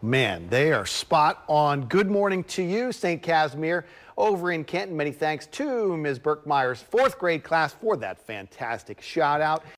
Man, they are spot on. Good morning to you, St. Casimir over in Canton. Many thanks to Ms. Burkmeyer's fourth grade class for that fantastic shout out.